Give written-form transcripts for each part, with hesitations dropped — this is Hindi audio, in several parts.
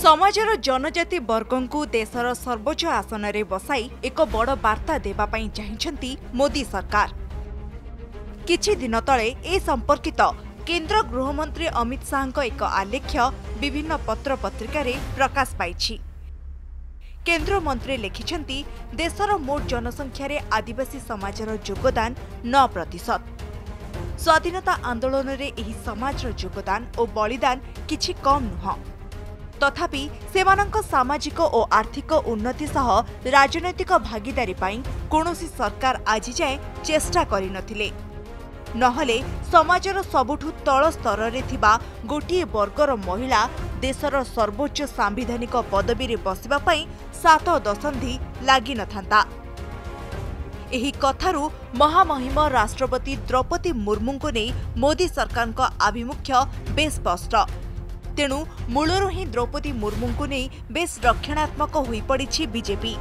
समाजर जनजाति वर्गों को देशर सर्वोच्च आसन में बसाई एक बड़ वार्ता देवाई चाहिए मोदी सरकार। किछि दिन तले ए संपर्कित केंद्र गृहमंत्री अमित शाह एक आलेख्य विभिन्न पत्र पत्रिका प्रकाश पाई। केंद्र मंत्री लिखिछंती देशर मोट जनसंख्या रे आदिवासी समाजर योगदान 9%। स्वाधीनता आंदोलन रे एही समाजर योगदान और बलिदान किछि कम नुह। तथापि सेमानंक सामाजिक और आर्थिक उन्नति सह राजनैतिक भागीदारी पाई कोनोसी सरकार आजि जाए चेष्टा करि नथिले। नहले समाजर सबुठु तल स्तर रे थिबा गोटिए वर्गर महिला देशर सर्वोच्च सांविधानिक पदवी रे बसिबा पई 7 दशंधि लागि नथांता। एही कथारू महामहिम राष्ट्रपति द्रौपदी मुर्मू को नहीं मोदी सरकार का आभिमुख्य बेस स्पष्ट। तेणु मूलरू ही द्रौपदी मुर्मू को नहीं बेस रक्षणात्मक होई पड़ी BJP.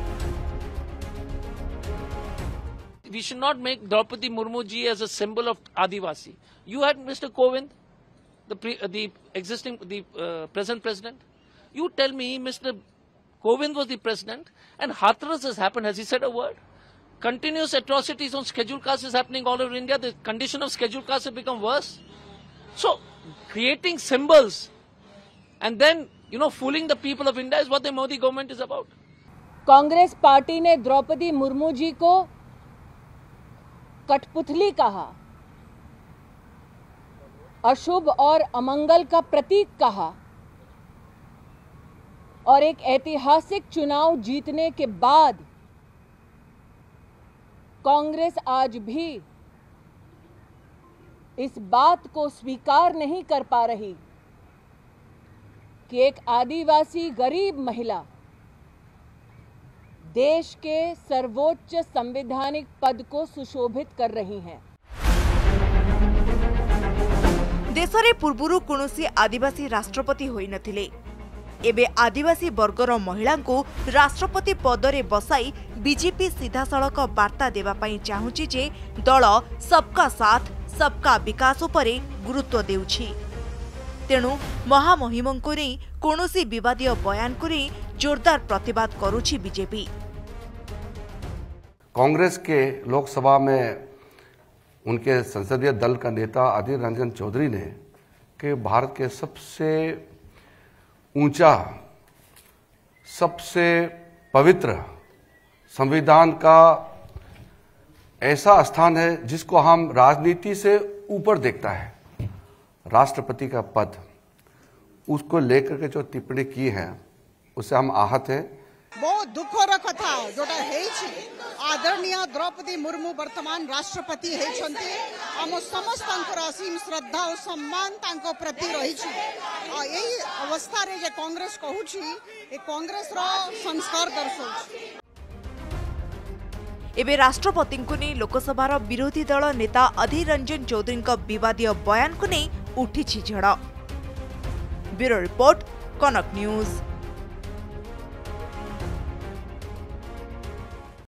We should not make Draupadi Murmu ji as a symbol of Adivasi. You had Mr. Kovind, the present president. You tell me Mr. Kovind was the president and Hathras has happened. Has he said a word? Continuous atrocities on scheduled castes is happening all over India. The condition of scheduled castes has become worse. So, creating symbols and then, fooling the people of India is what the Modi government is about. Congress party ने द्रौपदी मुर्मू जी को कठपुतली कहा, अशुभ और अमंगल का प्रतीक कहा और एक ऐतिहासिक चुनाव जीतने के बाद कांग्रेस आज भी इस बात को स्वीकार नहीं कर पा रही कि एक आदिवासी गरीब महिला देश के सर्वोच्च संवैधानिक पद को सुशोभित कर रही हैं। देश रे पूर्वरु कोनोसी आदिवासी राष्ट्रपति होई नथिले। एबे आदिवासी वर्गर महिला को राष्ट्रपति पदरे बसाई बीजेपी सीधासलख वार्ता देवा पई चाहुची जे दल सबका साथ सबका विकास उपरे गुरुत्व देउछि। तेणु महामहिमों को नहीं कोनोसी विवादीय बयान को नहीं जोरदार प्रतिवाद करुछि बीजेपी। कांग्रेस के लोकसभा में उनके संसदीय दल का नेता अधीर रंजन चौधरी ने कि भारत के सबसे ऊंचा, सबसे पवित्र संविधान का ऐसा स्थान है जिसको हम राजनीति से ऊपर देखता है, राष्ट्रपति का पद, उसको लेकर के जो टिप्पणी की है उससे हम आहत हैं। बहुत दुखर कथा जोटा आदरणीय द्रौपदी मुर्मू वर्तमान राष्ट्रपति होती आम समस्त असीम श्रद्धा और सम्मान तांको प्रति रही। यही अवस्था रे जे कांग्रेस कहूची ए कांग्रेस रो संस्कार दर्शाउछि। एबे राष्ट्रपति को नहीं लोकसभार विरोधी दल नेता अधीर रंजन चौधरी विवादीय बयान को नहीं उठी झड़। Bureau report, Kanak news.